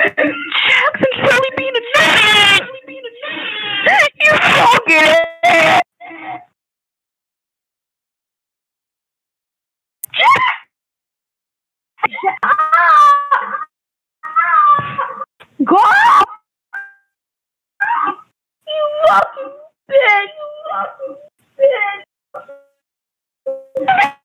Jackson's really being a nut. You fucking ass. Go! You fucking bitch! You fucking bitch!